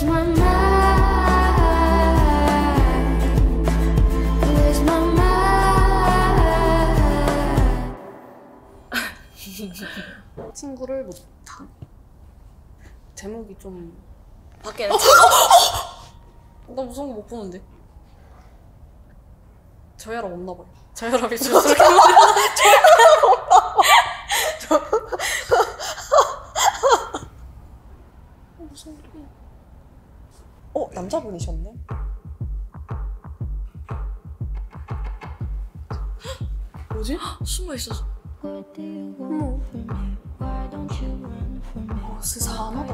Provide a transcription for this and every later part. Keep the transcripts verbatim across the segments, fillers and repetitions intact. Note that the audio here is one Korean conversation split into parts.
my mind? Where's my mind? 친구를 못하. 제목이 좀 밖에 나 무서운 거 못 보는데. 저혈압 없나 봐요. 저혈압이 지금 저렇게 저혈압 없나 봐. 무슨 소리야? 어, 남자분이셨네. 뭐지? 숨어 있었어. 어머. 어, 스산하다.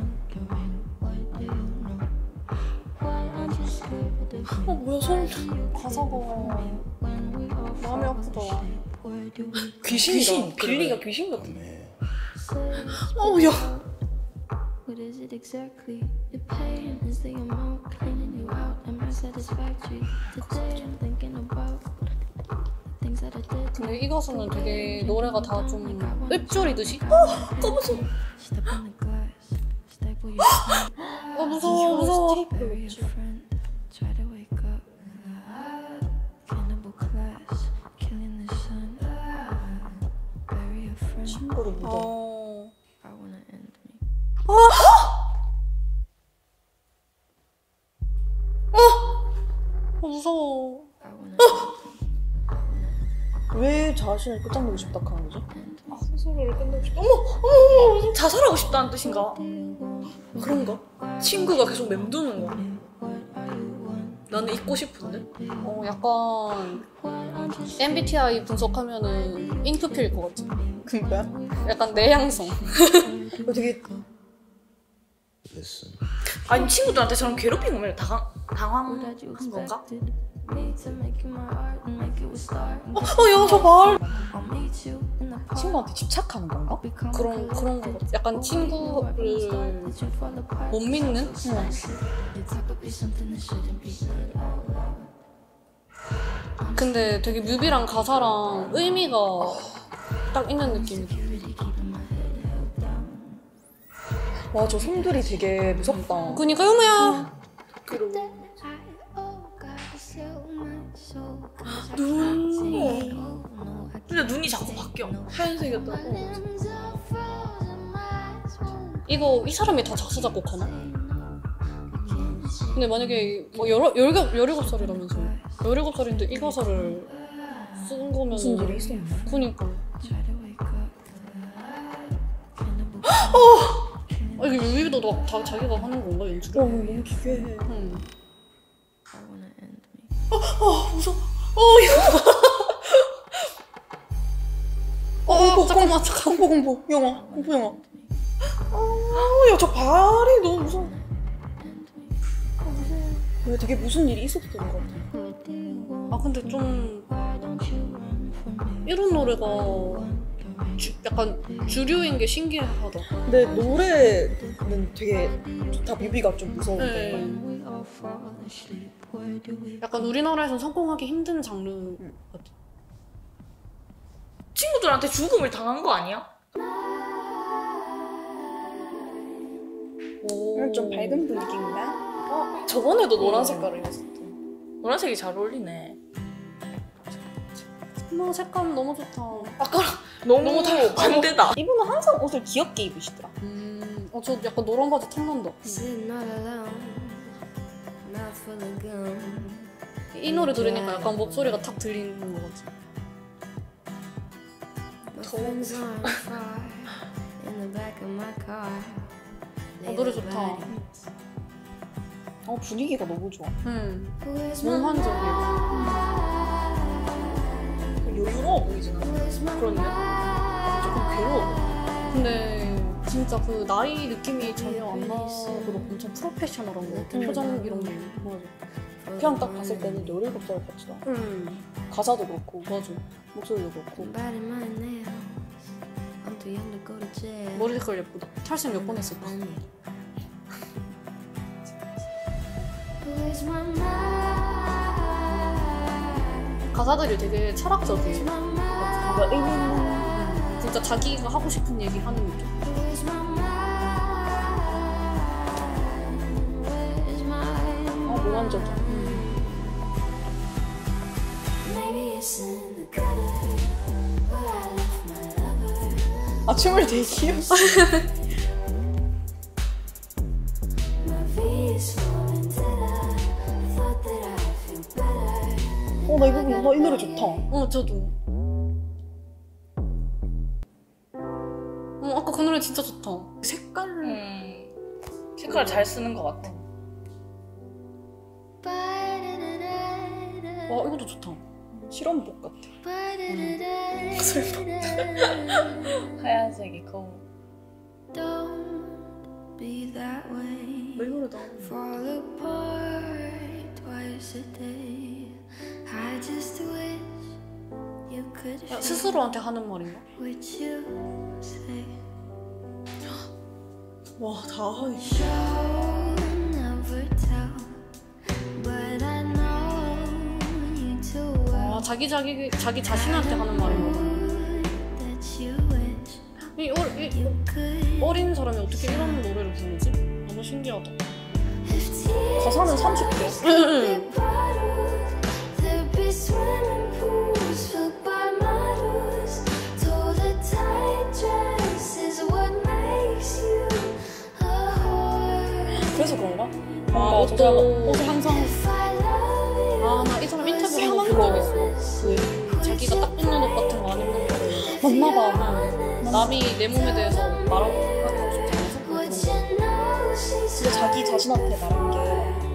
어, 뭐야, 손. 가사가 마음이 아프다. 귀신이다. 귀신. 빌리가 귀신 같아. 어우, 야. What is it exactly? The pain is the amount cleaning you out. Am I satisfactory? Today I'm thinking about things that I did. 근데 이 가수는 되게 노래가 다 좀 읊조리듯이. 어, 너무 무서워. Step in the glass, staple your 아, 무서워, 무서워. bury a friend. Try to wake up. Cannibal class, killing the sun. Bury a friend. 친구를 묻어. 어. I wanna end me. 어! 어! 무서워. I wanna 왜 자신을 끝장내고 싶다 하는 거지? 아, 스스로를 끝내고 싶다. 어머! 어머! 자살하고 싶다는 뜻인가? 그런가? 친구가 계속 맴도는 거. 나는 잊고 싶은데? 어, 약간 엠비티아이 분석하면은 인프피일 것 같아. 그니까? 약간 내향성. 되게 아니 친구들한테 저런 괴롭힘 오면 당황, 당황한 건가? 어, 어, 야, 저 말. 친구한테 집착하는 건가? 그런, 그런 거 같아. 약간 친구를 못 믿는? 응. 근데 되게 뮤비랑 가사랑 의미가 딱 있는 느낌이다. 와, 저 손들이 되게 무섭다. 그니까 요모야. 눈. 근데 눈이 자꾸 바뀌어. 하얀색이었다고. 이거 이 사람이 다 작사 작곡하나? 근데 만약에 뭐 열어, 열곱, 열일곱 살이라면서 열일곱 살인데 이 가사를 쓴 거면 무슨 일이 있었나? 그니까. 어! 아, 이게 뮤비도 다, 다 자기가 하는 건가, 연출을? 어, 너무 기괴해. 응. 어, 어, 무서워. 어, 이거. 어, 어, 잠깐만, 잠깐만. 공포, 공포. 영화, 공포 영화. 어, 야, 저 발이 너무 무서워. 왜 되게 무슨 일이 있었던 것 같아. 아, 근데 좀 이런 노래가 주, 약간 주류인 게 신기하다. 근데 노래는 되게 다 뮤비가 좀 무서운데. 네. 약간 우리나라에선 성공하기 힘든 장르 같아. 친구들한테 죽음을 당한 거 아니야? 오. 좀 밝은 분위기인가? 어, 저번에도 노란 색깔을 입었었대. 노란색이 잘 어울리네. 어머, 색감 너무 좋다. 아까랑 너무, 너무 달라. 반대다. 이분은 항상 옷을 귀엽게 입으시더라. 음, 어, 저 약간 노란 바지 탐난다. 이 노래 들으니까 약간 목소리가 탁 들리는 것 같아. 어, 노래 좋다. 어, 분위기가 너무 좋아. 응. 몽환적이야. 여유로워 보이진 않아. 그런데? 조금 괴로워. 근데 진짜 그 나이 느낌이 전혀 안 나고 엄청 프로페셔널한 것 같아. 음. 표정 이런 게. 맞아. 그냥 딱 봤을 때는 열일곱 살 같지도 않아. 응. 가사도 그렇고, 맞아. 목소리도 그렇고. 머리 색깔 예쁘다. 탈색 몇 번 했을까? 가사들이 되게 철학적이에요. 뭔가 의미 있는. 진짜 자기가 하고 싶은 얘기 하는 느낌. 낭만적이야. 아, 춤을 되게 귀엽어. 어, 나 이거, 나 이 노래 좋다. 어, 저도. 어, 아까 그 노래 진짜 좋다. 색깔 음, 색깔을 잘 쓰는 것 같아. 와, 이것도 좋다. 실험복 같아. 하얀색이 거울. Be that way. 왜 노래다? Fall apart twice a day. I just wish you could 야, feel 스스로한테 하는 말인가? what you say. 와, 다 하네. Show never tell, but I know you too well. 아, 자기 자기 자기 자신한테 하는 말인가? That you wish 이, 어, 이 you could. 어린 사람이 어떻게 이런 노래를 부르지? 너무 신기하다. 가사는 삼십 대. 응, There'd be swimming pools filled by models. Told a tight dress is what makes you a whore. 그래서 그런가? 아, 뭔가 저 사람 옷도 옷을 항상 If I love you, 아, 나 이 사람 인터뷰 한번 본 적 있어. 그 자기가 딱 붙는 옷 같은 거 안 입는 거를 맞나봐. 남이 내 몸에 대해서 말하고 싶지 않아서 what you know, she 진짜 자기 자신한테 말한 게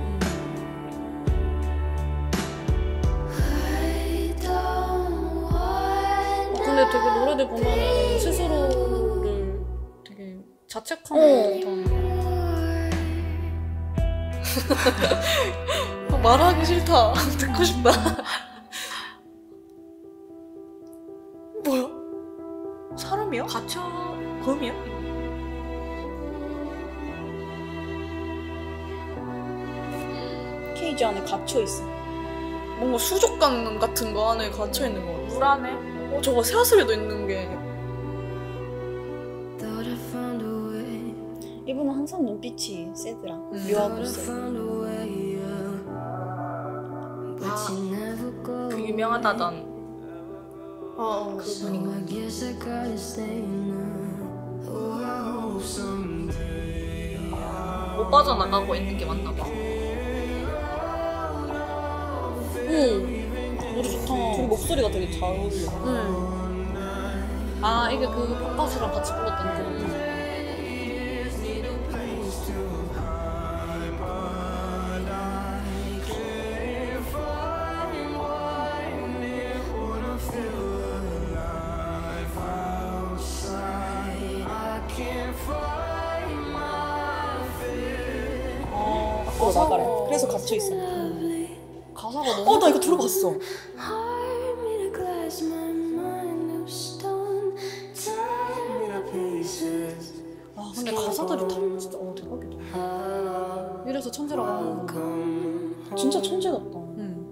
I don't want. 어, 근데 되게 노래들 보면은 스스로를 되게 자책하는 어. 듯한. 어, 말하기 싫다. 듣고 싶다. 뭐야? 사람이야? 갇혀 검이야? 케이지 안에 갇혀 있어. 뭔가 수족관 같은 거 안에 갇혀 있는 거 같아. 물 안에. 어, 저거 새하늘에도 있는 게. Thought I found a way. 이분은 항상 눈빛이 세더라. 음. Thought 묘하고 I 세. found a way. yeah. But you never go. 그 유명하다던. 어, So I guess I gotta stay now. Oh, I hope someday. 못 빠져나가고 있는 게 맞나 봐. 응. 노래 좋다. 둘이 목소리가 되게 잘 어울려. 응. 아, 이게 그 팝가수랑 같이 불렀던 그. 앞으로 나가래. 그래서 갇혀 있어. 가사가 너무. 어, 나 이거 들어봤어. Heart made of glass, my mind of stone. Tear me to pieces. 아, 근데 가사들이 다 진짜 어 대박이다. 이래서 천재라고 하는 건가? 진짜 천재 같다. 응.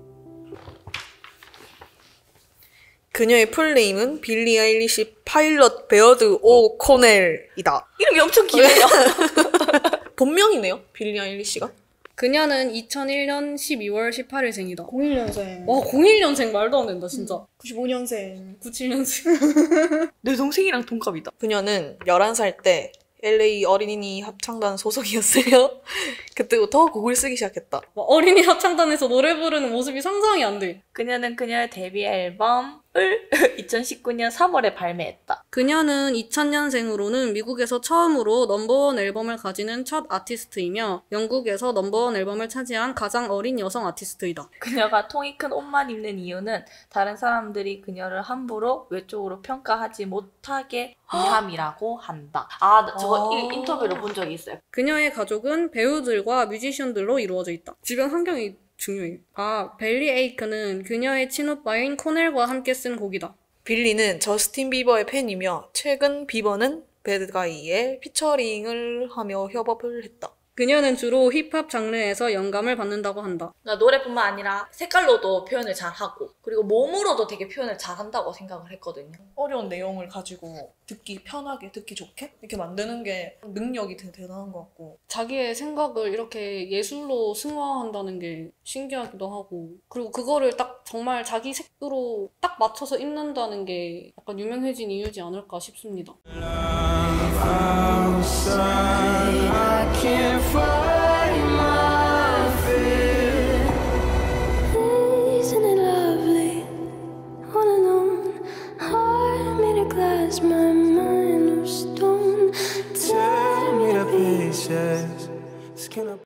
그녀의 풀네임은 빌리 아일리시 파일럿 베어드 오 코넬이다. 이름이 엄청 기네요. 본명이네요, 빌리 아일리시가. 그녀는 이천일 년 십이월 십팔일생이다. 공일 년생. 와, 공일 년생 말도 안 된다, 진짜. 구십오 년생. 구십칠 년생. 내 동생이랑 동갑이다. 그녀는 열한 살 때 엘에이 어린이 합창단 소속이었어요. 그때부터 곡을 쓰기 시작했다. 막 어린이 합창단에서 노래 부르는 모습이 상상이 안 돼. 그녀는 그녀의 데뷔 앨범을 이천십구 년 삼월에 발매했다. 그녀는 이천 년생으로는 미국에서 처음으로 넘버원 앨범을 가지는 첫 아티스트이며 영국에서 넘버원 앨범을 차지한 가장 어린 여성 아티스트이다. 그녀가 통이 큰 옷만 입는 이유는 다른 사람들이 그녀를 함부로 외적으로 평가하지 못하게 위함이라고 한다. 아, 저거 아. 이 인터뷰를 본 적이 있어요. 그녀의 가족은 배우들과 뮤지션들로 이루어져 있다. 주변 환경이 중요해. 아, 벨리 에이크는 그녀의 친오빠인 코넬과 함께 쓴 곡이다. 빌리는 저스틴 비버의 팬이며 최근 비버는 배드가이에 피처링을 하며 협업을 했다. 그녀는 주로 힙합 장르에서 영감을 받는다고 한다. 그러니까 노래뿐만 아니라 색깔로도 표현을 잘하고 그리고 몸으로도 되게 표현을 잘한다고 생각을 했거든요. 어려운 내용을 가지고 듣기 편하게, 듣기 좋게 이렇게 만드는 게 능력이 되게 대단한 것 같고 자기의 생각을 이렇게 예술로 승화한다는 게 신기하기도 하고 그리고 그거를 딱 정말 자기 색으로 딱 맞춰서 입는다는 게 약간 유명해진 이유지 않을까 싶습니다. Isn't it lovely? All alone, heart made of glass, my